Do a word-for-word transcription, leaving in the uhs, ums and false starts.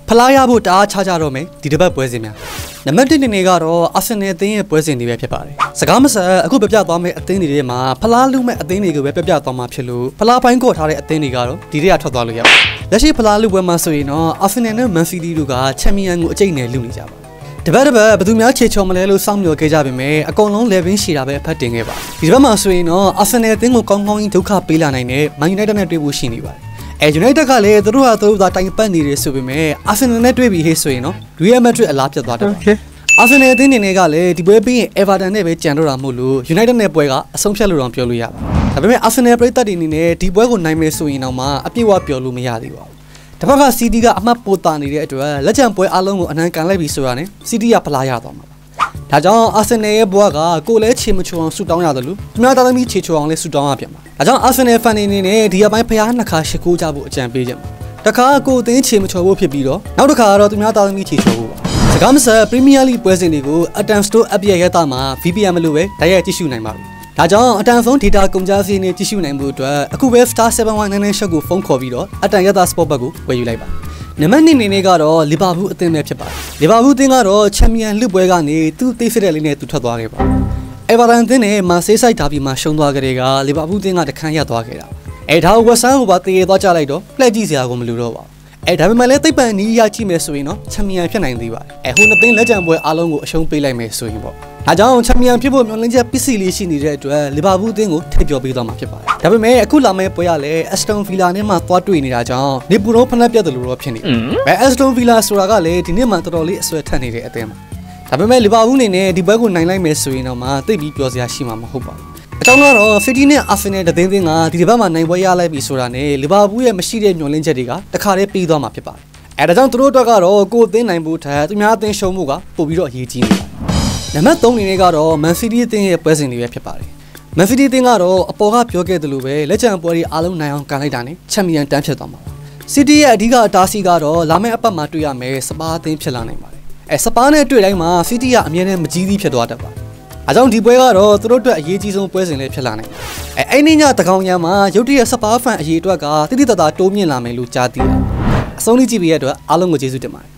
ဖလားရဖို့တအားချကြတော့မယ်ဒီတစ်ပတ်ပွဲစဉ်များနံပါတ်တစ်နေကတော့အာဆင်နယ်အသင်းရဲ့ပွဲစဉ်တွေပဲဖြစ်ပါတယ်စကားမဆက်အခုပြပြသွားမယ့်အသင်းတွေထဲမှာဖလားလူမဲ့အသင်းတွေကိုပဲပြပြသွားမှာဖြစ်လို့ဖလားပိုင်းကော့ထားတဲ့အသင်းတွေကတော့ဒီထဲကထွက်သွားလို့ရပါတယ်လက်ရှိဖလားလူပွဲမှာဆိုရင်တော့အာဆင်နယ်နဲ့မန်စီးတီးတို့ကချန်ပီယံကိုအကျိတ်နဲ့လူနေကြပါတပတ်တပတ်ဘယ်သူများခြေချော်မလဲလို့စောင့်မျှော်ခဲ့ကြပေမဲ့အကုန်လုံး level ရှိတာပဲအဖတ်တင်ခဲ့ပါဒီတစ်ပတ်မှာဆိုရင်တော့အာဆင်နယ်အသင်းကိုကောင်းကောင်းကြီးဒုက္ခပေးလာနိုင်တဲ့မန်ယူနိုက်တက်နဲ့တွေ့ဖို့ရှိနေပါတယ်အဲ United ကလည်းသူတို့ဟာသူတို့သာတိုင်ပတ်နေတယ်ဆိုပေမဲ့ Arsenal နဲ့တွေ့ပြီးဟေးဆိုရင်နော် Real Madrid အလားပြတ်သွားတယ်။ Arsenal အသင်းနေကလည်းဒီပွဲပြီးရင် Everton နဲ့ပဲကြံတော့တာမို့လို့ United နဲ့ပွဲကအဆုံးဖြတ်လို့တော့ပြောလို့ရပါတယ်။ဒါပေမဲ့ Arsenal ပရိသတ်တွေအနေနဲ့ဒီပွဲကိုနိုင်မယ်ဆိုရင်တော့မှအပြည့်အဝပြောလို့မရသေးပါဘူး။တစ်ဖက်က City ကအမှတ်ပိုတာနေတဲ့အတွက်လက်ကျန်ပွဲအလုံးကိုအနှံကန်လိုက်ပြီးဆိုတာနဲ့ City ကဖလားရသွားမှာပါ။ဒါကြောင့် Arsenal ရဲ့ဘွားကကိုလည်းချေမချောအောင်ဆူတောင်းရတယ်လို့သူများသားသမီးချေချောအောင်လည်းဆူတောင်းရပြန်ပါဒါကြောင့် Arsenal fan တွေနဲ့ဒီအပိုင်းဖျားနှစ်ခါရှစ်ကိုကြဖို့အကြံပေးကြမှာတခါကိုအသင်းချေမချောဖို့ဖြစ်ပြီးတော့နောက်တစ်ခါကတော့သူများသားသမီးချေချောဖို့ပါစကားမဆက် Premier League ပွဲစဉ်တွေကို Atom Store App ရဲ့ရတာမှာ V P N မလို့ပဲတိုက်ရိုက်ကြည့်ရှုနိုင်ပါပြီဒါကြောင့်အတန်ဆုံး data ကုန်ကြစည်နဲ့ကြည့်ရှုနိုင်ဖို့အတွက်အခုပဲ star seven one nine nine shop ကိုဖုန်းခေါ်ပြီးတော့အတန်ရတာ sport ဘက်ကိုဝယ်ယူလိုက်ပါနံပါတ်နှစ်နေနေကတော့လီဗာပူးအသင်းပဲဖြစ်ပါတယ်လီဗာပူးအသင်းကတော့ချန်ပီယံလုပွဲကနေသူ့သိစစ်တဲ့လေးနဲ့သူထွက်သွားခဲ့ပါအေဗာတန်အသင်းနဲ့မာဆေးဆိုင်ဒါဘီမှာရှုံးသွားကြတဲ့ကလီဗာပူးအသင်းကတခန်းရသွားခဲ့တာအဲဒါဝက်ဆန်ကိုပါတည်ရသွားကြလိုက်တော့လှည့်ကြည့်စရာကိုမလိုတော့ပါဘူးအဲဒါပေမဲ့လည်းသိပ္ပံနီးရကြည့်မယ်ဆိုရင်တော့ချန်ပီယံဖြစ်နိုင်သေးပါတယ်အဲဟိုနှစ်သင်းလက်ကျန်ပွဲအားလုံးကိုအရှုံးပေးလိုက်မယ်ဆိုရင်ပေါ့ဒါကြောင့်ချန်ပီယံဖြစ်ဖို့မျှော်လင့်ချက်ပစ္စည်းလေးရှိနေတဲ့အတွက်လီဗာပူးအသင်းကိုထိပ်ပြောပေးသွားမှာဖြစ်ပါတယ်ဒါပေမဲ့အခုလာမယ့်ပွဲရလဲအက်စတွန်ဗီလာနဲ့မှသွားတွေ့နေတာကြောင့်နေပူတော့ဖနက်ပြတ်တယ်လို့တော့ဖြစ်နေတယ်ဘယ်အက်စတွန်ဗီလာဆိုတာကလည်းဒီနေ့မှတော်တော်လေးအဆွဲထက်နေတဲ့အသင်းပါဒါပေမဲ့လီဗာပူးအနေနဲ့ဒီပွဲကိုနိုင်လိုက်မယ်ဆိုရင်တော့မှသိပြီးပြောစရာရှိမှာမဟုတ်ပါဘူးအကြောင်းကတော့ City နဲ့ Arsenal တသင်းသင်းကဒီတစ်ပတ်မှာနိုင်ပွဲရလိုက်ပြီဆိုတာနဲ့လီဗာပူးရဲ့မရှိတဲ့ညွှန်လင်းချက်တွေကတခါတည်းပြီးသွားမှာဖြစ်ပါတယ်အဲဒါကြောင့်သူတို့အတွက်ကတော့ကိုယ်အသင်းနိုင်ဖို့ထက်သူများအသင်းရှုံးမှုကပိုပြီးတော့အရေးကြီးနေပါတယ်နံပါတ်သုံးအနေနဲ့ကတော့ Man City အသင်းရဲ့ပွဲစဉ်တွေပဲဖြစ်ပါတယ် Man City အသင်းကတော့အပေါ်ကပြောခဲ့သလိုပဲလက်ကျန်ပွဲတွေအားလုံးနိုင်အောင်ကန်လိုက်တာနဲ့ချန်ပီယံတန်းဖြစ်သွားမှာပါ City ရဲ့အဓိကအတားဆီးကတော့လာမယ့်အပတ်မှာတွေ့ရမယ်စပါးအသင်းဖြစ်လာနိုင်ပါတယ်အဲစပါးနဲ့တွေ့တိုင်းမှာ City ကအမြဲတမ်းမကြီးသေးဖြစ်သွားတတ်ပါတယ်အဲကြောင့်ဒီပွဲကတော့သူတို့အတွက်အရေးကြီးဆုံးပွဲစဉ်လေးဖြစ်လာနိုင်တယ်အဲအဲ့ဒီညတကောင်ရံမှာရုတ်တရက်စပါးဖန်အရေးအတွက်ကတိတိတတ်တာတိုးမြင့်လာမယ်လို့ကြားသိရတယ်အဆုံးလေးကြည့်ပြီးရတဲ့အတွက်အားလုံးကိုကျေးဇူးတင်ပါတယ်